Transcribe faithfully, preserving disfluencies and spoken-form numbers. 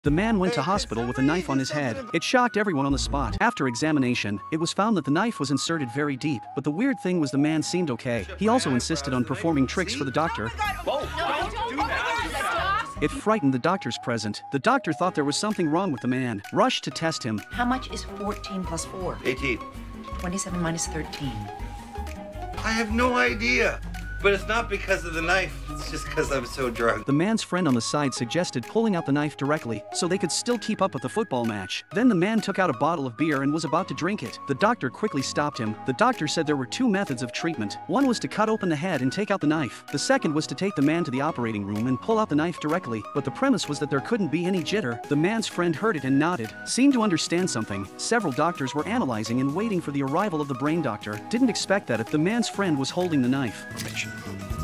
The man went to hospital with a knife on his head. It shocked everyone on the spot. After examination, it was found that the knife was inserted very deep, but the weird thing was the man seemed okay. He also insisted on performing tricks for the doctor. It frightened the doctors present. The doctor thought there was something wrong with the man, rushed to test him. How much is fourteen plus four? eighteen. twenty-seven minus thirteen. I have no idea. But it's not because of the knife, it's just because I'm so drunk. The man's friend on the side suggested pulling out the knife directly, so they could still keep up with the football match. Then the man took out a bottle of beer and was about to drink it. The doctor quickly stopped him. The doctor said there were two methods of treatment. One was to cut open the head and take out the knife. The second was to take the man to the operating room and pull out the knife directly, but the premise was that there couldn't be any jitter. The man's friend heard it and nodded, seemed to understand something. Several doctors were analyzing and waiting for the arrival of the brain doctor. Didn't expect that if the man's friend was holding the knife. Formation.